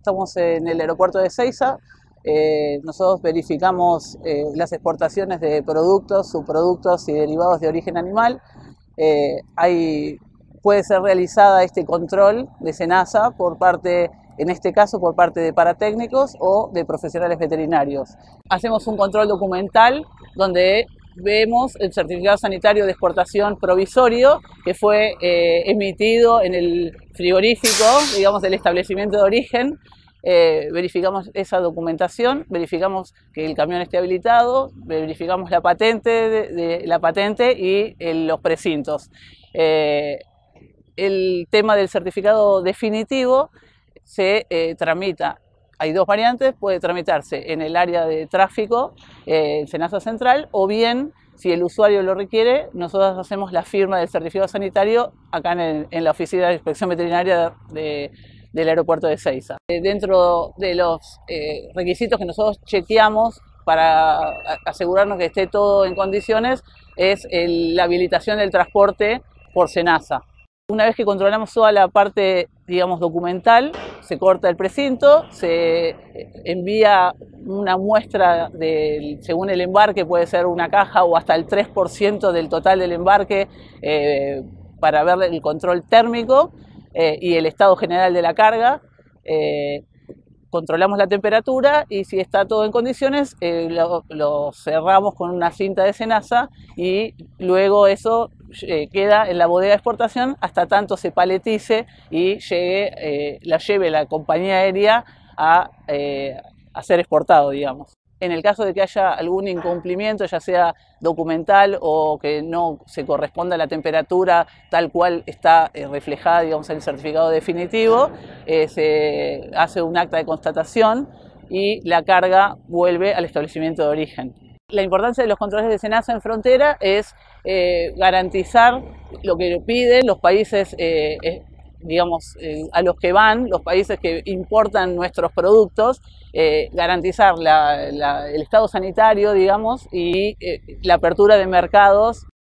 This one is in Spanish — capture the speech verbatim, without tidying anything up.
estamos en el aeropuerto de Ezeiza. Eh, nosotros verificamos eh, las exportaciones de productos, subproductos y derivados de origen animal. Eh, hay, puede ser realizada este control de SENASA por parte, en este caso por parte de paratécnicos o de profesionales veterinarios. Hacemos un control documental donde vemos el certificado sanitario de exportación provisorio que fue eh, emitido en el frigorífico, digamos, del establecimiento de origen. Eh, verificamos esa documentación, verificamos que el camión esté habilitado, verificamos la patente, de, de, la patente y el, los precintos. Eh, el tema del certificado definitivo se eh, tramita. Hay dos variantes, puede tramitarse en el área de tráfico, eh, en SENASA Central, o bien, si el usuario lo requiere, nosotros hacemos la firma del certificado sanitario acá en, el, en la oficina de inspección veterinaria de, del aeropuerto de Ezeiza. Eh, dentro de los eh, requisitos que nosotros chequeamos para asegurarnos que esté todo en condiciones es el, la habilitación del transporte por SENASA. Una vez que controlamos toda la parte, digamos, documental, se corta el precinto, se envía una muestra de, según el embarque, puede ser una caja o hasta el tres por ciento del total del embarque eh, para ver el control térmico eh, y el estado general de la carga. Eh, controlamos la temperatura y si está todo en condiciones eh, lo, lo cerramos con una cinta de SENASA y luego eso eh, queda en la bodega de exportación hasta tanto se paletice y llegue, eh, la lleve la compañía aérea a, eh, a ser exportado, digamos. En el caso de que haya algún incumplimiento, ya sea documental o que no se corresponda a la temperatura tal cual está eh, reflejada, digamos, en el certificado definitivo, eh, se hace un acta de constatación y la carga vuelve al establecimiento de origen. La importancia de los controles de SENASA en frontera es eh, garantizar lo que piden los países eh, eh, digamos, eh, a los que van, los países que importan nuestros productos, eh, garantizar la, la, el estado sanitario, digamos, y eh, la apertura de mercados